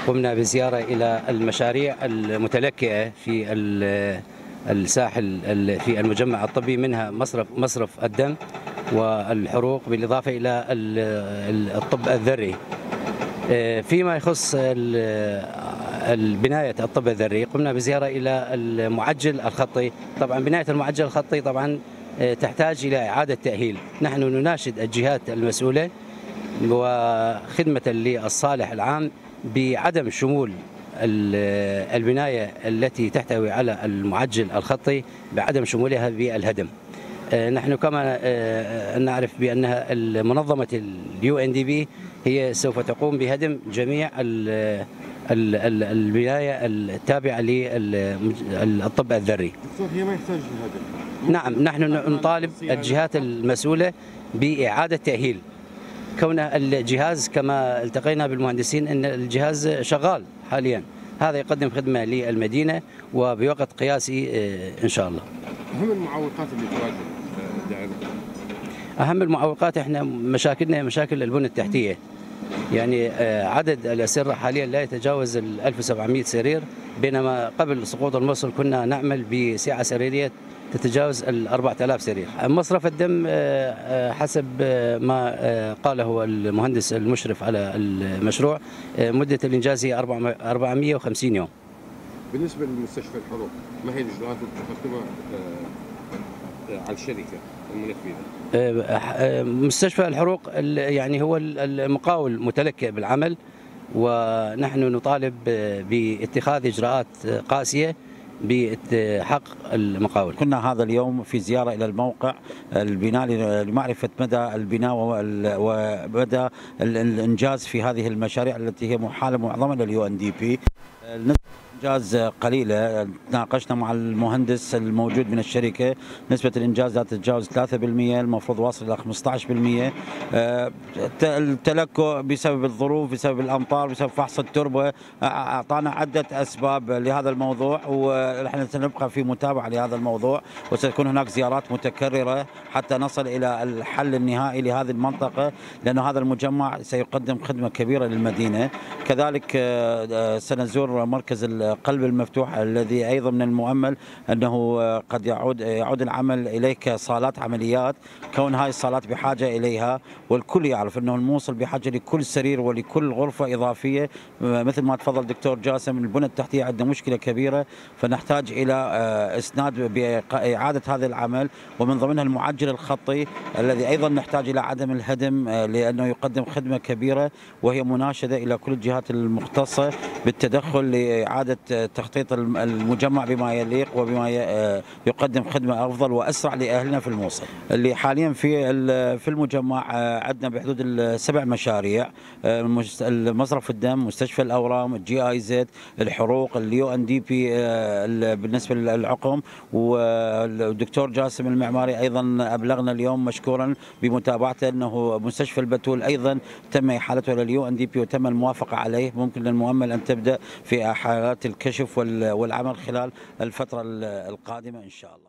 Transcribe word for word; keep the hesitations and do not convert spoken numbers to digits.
قمنا بزيارة إلى المشاريع المتلكئة في الساحل في المجمع الطبي، منها مصرف مصرف الدم والحروق، بالإضافة إلى الطب الذري. فيما يخص بناية الطب الذري، قمنا بزيارة إلى المعجل الخطي. طبعا بناية المعجل الخطي طبعا تحتاج إلى إعادة تأهيل. نحن نناشد الجهات المسؤولة وخدمة للصالح العام بعدم شمول البناية التي تحتوي على المعجل الخطي، بعدم شمولها بالهدم. نحن كما نعرف بأنها منظمة اليو ان دي بي هي سوف تقوم بهدم جميع البناية التابعة للطب الذري. دكتور، هي ما يحتاج الهدم؟ نعم، نحن نطالب الجهات المسؤولة بإعادة تأهيل، كون الجهاز كما التقينا بالمهندسين أن الجهاز شغال حاليا، هذا يقدم خدمة للمدينة وبوقت قياسي إن شاء الله. أهم المعوقات اللي تواجه دائما؟ أهم المعوقات احنا مشاكلنا مشاكل البنى التحتية، يعني عدد الأسرة حاليا لا يتجاوز ال ألف وسبعمئة سرير، بينما قبل سقوط الموصل كنا نعمل بسعة سريرية تتجاوز ال أربعة آلاف سرير. مصرف الدم حسب ما قاله المهندس المشرف على المشروع مدة الإنجاز هي أربعمئة وخمسين يوم. بالنسبة لمستشفى الحروق، ما هي الإجراءات اللي تقدمها على الشركة المنفذة؟ مستشفى الحروق يعني هو المقاول متلكئ بالعمل، ونحن نطالب باتخاذ إجراءات قاسية بحق المقاول. كنا هذا اليوم في زيارة إلى الموقع البناء لمعرفة مدى البناء ومدى الإنجاز في هذه المشاريع التي هي محالة معظمها لليو ان دي بي. إنجاز قليلة، تناقشنا مع المهندس الموجود من الشركة، نسبة الإنجاز لا تتجاوز ثلاثة بالمئة، المفروض واصل إلى خمسة عشر بالمئة. التلكؤ بسبب الظروف، بسبب الأمطار، بسبب فحص التربة، أعطانا عدة أسباب لهذا الموضوع، ونحن سنبقى في متابعة لهذا الموضوع، وستكون هناك زيارات متكررة حتى نصل إلى الحل النهائي لهذه المنطقة، لأن هذا المجمع سيقدم خدمة كبيرة للمدينة. كذلك سنزور مركز القلب المفتوح الذي أيضا من المؤمل أنه قد يعود يعود العمل إليه كصالات عمليات، كون هاي الصالات بحاجة إليها، والكل يعرف أنه الموصل بحاجة لكل سرير ولكل غرفة إضافية. مثل ما تفضل دكتور جاسم، البنى التحتية عندنا مشكلة كبيرة، فنحتاج إلى إسناد بإعادة هذا العمل، ومن ضمنها المعجل الخطي الذي أيضا نحتاج إلى عدم الهدم، لأنه يقدم خدمة كبيرة، وهي مناشدة إلى كل الجهات المختصة بالتدخل لإعادة تخطيط المجمع بما يليق وبما يقدم خدمة أفضل وأسرع لأهلنا في الموصل. اللي حاليا في في المجمع عندنا بحدود السبع مشاريع: مصرف الدم، مستشفى الأورام، الجي آي زد، الحروق، اليو ان دي بي بالنسبة للعقم، والدكتور جاسم المعماري أيضا أبلغنا اليوم مشكورا بمتابعته أنه مستشفى البتول أيضا تم إحالته إلى اليو ان دي بي وتم الموافقة عليه. ممكن للمؤمل أن تبدأ في حالات الكشف والعمل خلال الفترة القادمة إن شاء الله.